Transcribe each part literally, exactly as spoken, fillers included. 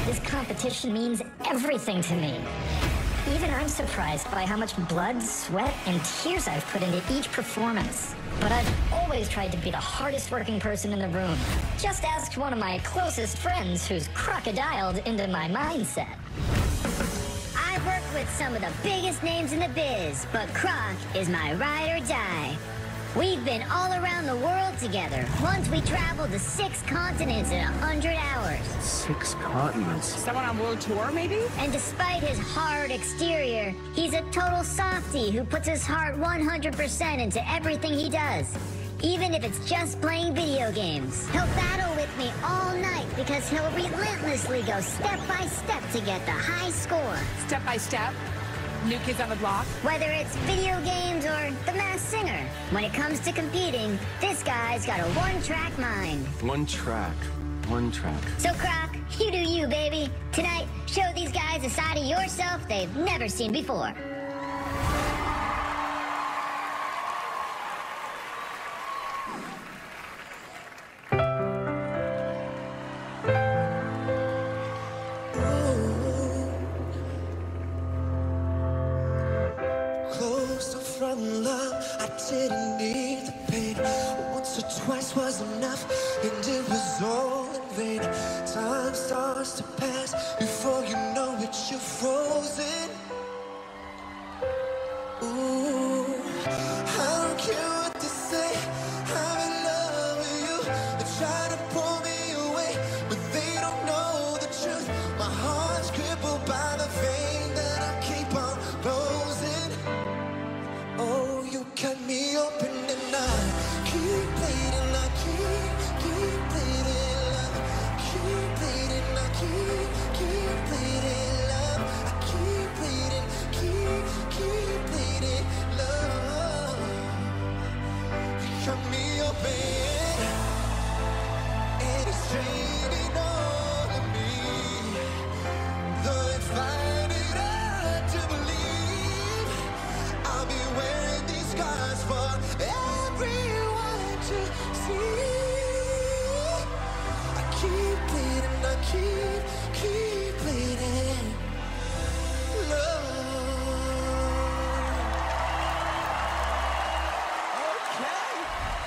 This competition means everything to me. Even I'm surprised by how much blood, sweat, and tears I've put into each performance. But I've always tried to be the hardest working person in the room. Just ask one of my closest friends who's crocodiled into my mindset. I've worked with some of the biggest names in the biz, but Croc is my ride or die. We've been all around the world together. Once we traveled to six continents in a hundred hours. Six continents? Someone on world tour, maybe? And despite his hard exterior, he's a total softie who puts his heart one hundred percent into everything he does. Even if it's just playing video games. He'll battle with me all night because he'll relentlessly go step by step to get the high score. Step by step? New Kids on the Block? Whether it's video games or The Masked Singer, when it comes to competing, this guy's got a one-track mind. One track. One track. So, Croc, you do you, baby. Tonight, show these guys a side of yourself they've never seen before. I didn't need the pain. Once or twice was enough, and it was all in vain. Time starts to pass before you know it, you're frozen. Ooh, I don't care what they say, I'm in love with you. They try to pull me away, but they don't know the truth. My heart's crippled by the vein that I keep on closing. Oh, you cut me open and I keep bleeding, I keep, keep bleeding, love. Keep bleeding, I keep, keep bleeding, love. I keep bleeding, keep, keep bleeding, love. You cut me open and it's draining all of me. Though I find it hard to believe, I'll be wearing these scars for everyone to see. I keep bleeding, I keep, keep bleeding, love. Okay.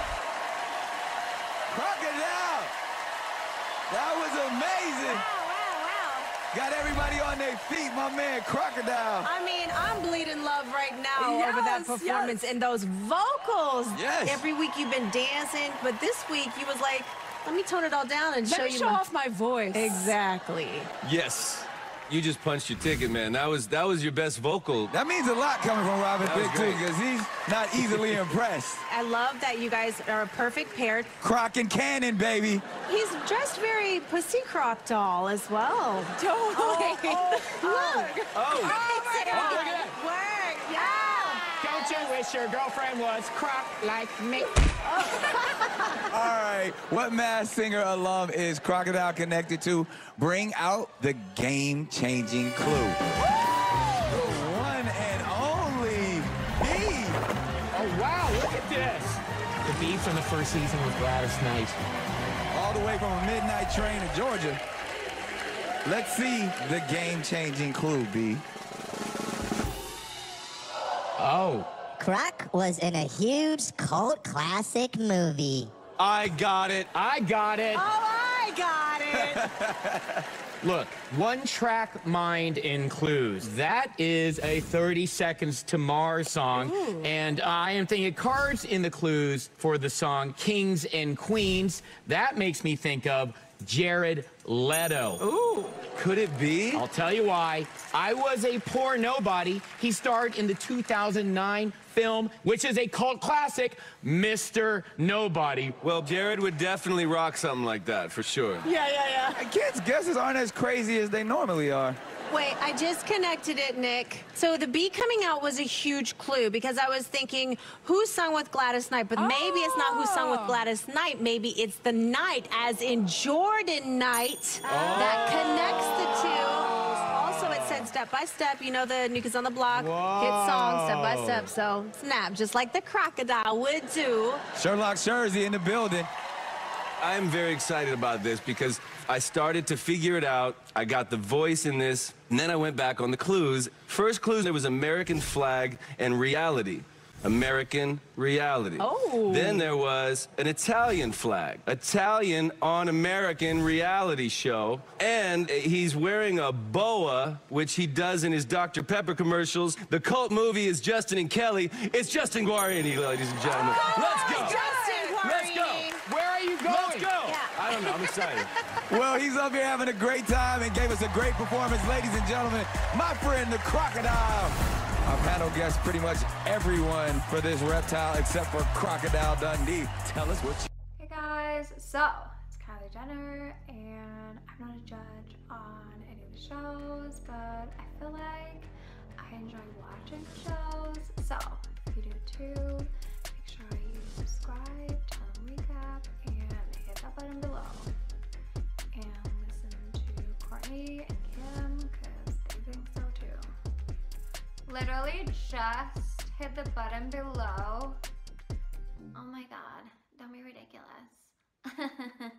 Crocodile. That was amazing. Wow, wow, wow. Got everybody on their feet, my man Crocodile. I mean, I'm bleeding love right now Yes, over that performance yes. and those vocals. Yes. Every week you've been dancing, but this week you was like, let me tone it all down and Let show me you show my... off my voice. Exactly. Yes. You just punched your ticket, man. That was that was your best vocal. That means a lot coming from Robin That was Thicke, too, great. because he's not easily impressed. I love that you guys are a perfect pair. Croc and Cannon, baby. He's dressed very Pussy Croc doll as well. Totally. Oh, Look. Oh. Oh my God. look at Work. Yeah. Don't you wish your girlfriend was Croc like me? All right, what Masked Singer alum is Crocodile connected to? Bring out the game-changing clue. The one and only B. Oh, wow, look at this. The B from the first season with Gladys Knight. All the way from a midnight train to Georgia. Let's see the game-changing clue, B. Oh. Croc was in a huge cult classic movie. I got it. I got it. Oh, I got it. Look, one track mind in Clues. That is a thirty seconds to Mars song. Ooh. And I am thinking cards in the clues for the song Kings and Queens. That makes me think of Jared Leto. Ooh. Could it be? I'll tell you why. I Was a Poor Nobody. He starred in the two thousand nine film, which is a cult classic, Mister Nobody. Well, Jared would definitely rock something like that, for sure. Yeah, yeah, yeah. Kids' guesses aren't as crazy as they normally are. Wait, I just connected it, Nick. So the B coming out was a huge clue because I was thinking, who sung with Gladys Knight? But maybe it's not who sung with Gladys Knight. Maybe it's the Knight, as in Jordan Knight, that connects the two. Also, it said Step by Step. You know the New Kids on the Block hit song, Step by Step. So snap, just like the Crocodile would do. Sherlock Jersey in the building. I'm very excited about this because I started to figure it out. I got the voice in this, and then I went back on the clues. First clue, there was American flag and reality. American reality. Oh. Then there was an Italian flag. Italian on American reality show. And he's wearing a boa, which he does in his Doctor Pepper commercials. The cult movie is Justin and Kelly. It's Justin Guarini, ladies and gentlemen. Let's go. Justin Guarini. Let's go. Where are you going? Let's go. Yeah. I don't know. I'm excited. Well, he's up here having a great time and gave us a great performance. Ladies and gentlemen, my friend, the Crocodile. Our panel guests pretty much everyone for this reptile except for Crocodile Dundee. Tell us what you... Hey guys, so it's Kylie Jenner and I'm not a judge on any of the shows, but I feel like I enjoy watching shows. So if you do too, make sure you subscribe, turn on recap, and hit that button below. And listen to Courtney and Kim because they think so too. Literally just hit the button below. Oh my god, don't be ridiculous.